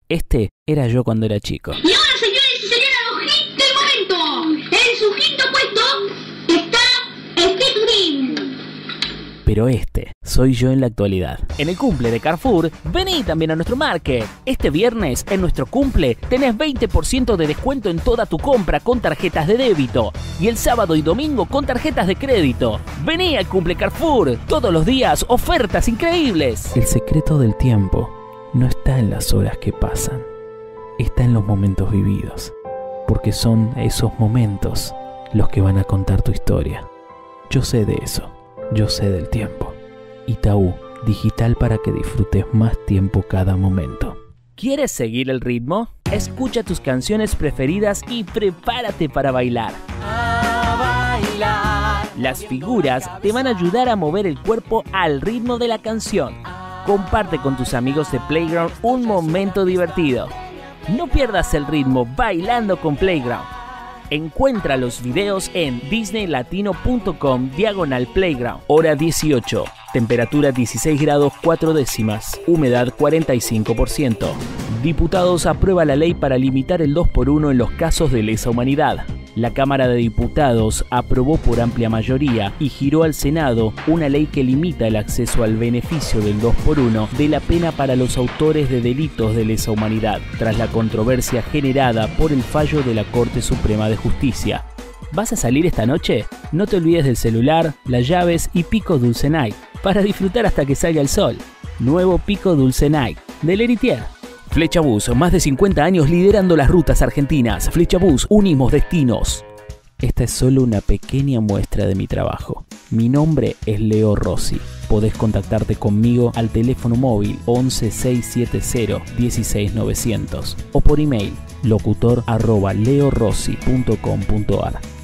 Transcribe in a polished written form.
Este era yo cuando era chico. Y ahora, señores y señoras, los hits del momento. En su quinto puesto está Steve Green. Pero este soy yo en la actualidad. En el cumple de Carrefour, vení también a nuestro market. Este viernes, en nuestro cumple, tenés 20% de descuento en toda tu compra con tarjetas de débito. Y el sábado y domingo con tarjetas de crédito. Vení al cumple Carrefour. Todos los días, ofertas increíbles. El secreto del tiempo no está en las horas que pasan. Está en los momentos vividos. Porque son esos momentos los que van a contar tu historia. Yo sé de eso. Yo sé del tiempo. Itaú, digital para que disfrutes más tiempo cada momento. ¿Quieres seguir el ritmo? Escucha tus canciones preferidas y prepárate para bailar. A bailar. Las figuras te van a ayudar a mover el cuerpo al ritmo de la canción. Comparte con tus amigos de Playground un momento divertido. No pierdas el ritmo bailando con Playground. Encuentra los videos en disneylatino.com/playground. Hora 18. Temperatura 16 grados 4 décimas. Humedad 45%. Diputados aprueba la ley para limitar el 2x1 en los casos de lesa humanidad. La Cámara de Diputados aprobó por amplia mayoría y giró al Senado una ley que limita el acceso al beneficio del 2x1 de la pena para los autores de delitos de lesa humanidad, tras la controversia generada por el fallo de la Corte Suprema de Justicia. ¿Vas a salir esta noche? No te olvides del celular, las llaves y Pico Dulce Night para disfrutar hasta que salga el sol. Nuevo Pico Dulce Night de L'Heritier. Flecha Bus, más de 50 años liderando las rutas argentinas. Flecha Bus, unimos destinos. Esta es solo una pequeña muestra de mi trabajo. Mi nombre es Leo Rossi. Podés contactarte conmigo al teléfono móvil 11 670 16 900 o por email locutor@leorossi.com.ar.